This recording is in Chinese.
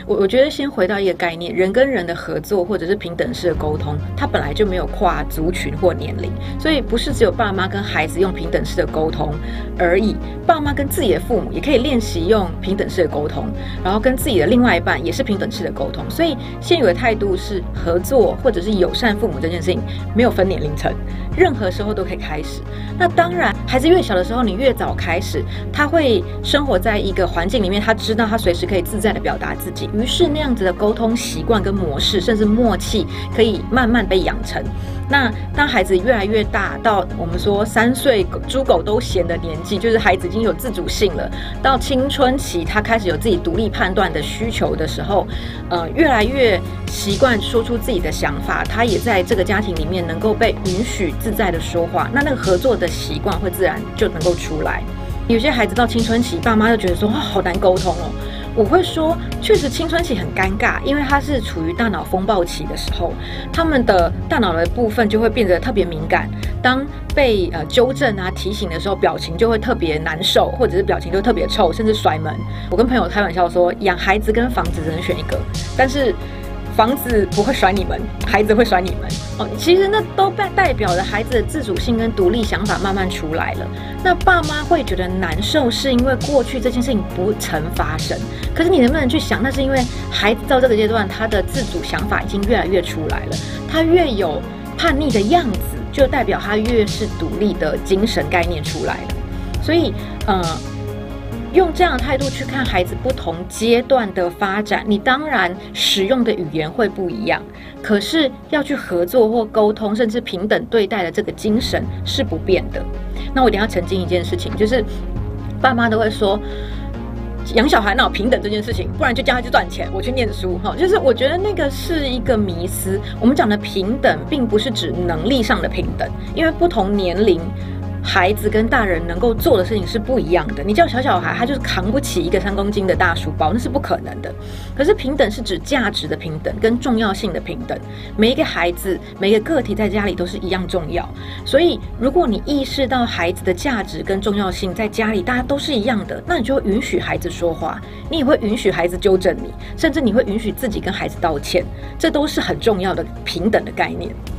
我觉得先回到一个概念，人跟人的合作或者是平等式的沟通，它本来就没有跨族群或年龄，所以不是只有爸妈跟孩子用平等式的沟通而已，爸妈跟自己的父母也可以练习用平等式的沟通，然后跟自己的另外一半也是平等式的沟通。所以现有的态度是合作或者是友善父母这件事情没有分年龄层，任何时候都可以开始。那当然孩子越小的时候你越早开始，他会生活在一个环境里面，他知道他随时可以自在的表达自己，于是那样子的沟通习惯跟模式甚至默契可以慢慢被养成。那当孩子越来越大，到我们说3岁猪狗都嫌的年纪，就是孩子已经有自主性了，到青春期他开始有自己独立判断的需求的时候，越来越习惯说出自己的想法，他也在这个家庭里面能够被允许自在的说话，那个合作的习惯会自然就能够出来。有些孩子到青春期，爸妈就觉得说好难沟通哦。我会说，确实青春期很尴尬，因为他是处于大脑风暴期的时候，他们的大脑的部分就会变得特别敏感。当被纠正啊提醒的时候，表情就会特别难受，或者是表情就特别臭，甚至甩门。我跟朋友开玩笑说，养孩子跟房子只能选一个，但是房子不会甩你们，孩子会甩你们哦。其实那都代表了孩子的自主性跟独立想法慢慢出来了。那爸妈会觉得难受，是因为过去这件事情不曾发生。可是你能不能去想，那是因为孩子到这个阶段，他的自主想法已经越来越出来了，他越有叛逆的样子，就代表他越是独立的精神概念出来了。所以用这样的态度去看孩子不同阶段的发展，你当然使用的语言会不一样，可是要去合作或沟通，甚至平等对待的这个精神是不变的。那我一定要澄清一件事情，就是爸妈都会说养小孩哪有平等这件事情，不然就叫他去赚钱，我去念书。就是我觉得那个是一个迷思。我们讲的平等并不是指能力上的平等，因为不同年龄孩子跟大人能够做的事情是不一样的。你叫小孩，他就是扛不起一个3公斤的大书包，那是不可能的。可是平等是指价值的平等跟重要性的平等，每一个孩子每个个体在家里都是一样重要。所以如果你意识到孩子的价值跟重要性在家里大家都是一样的，那你就会允许孩子说话，你也会允许孩子纠正你，甚至你会允许自己跟孩子道歉，这都是很重要的平等的概念。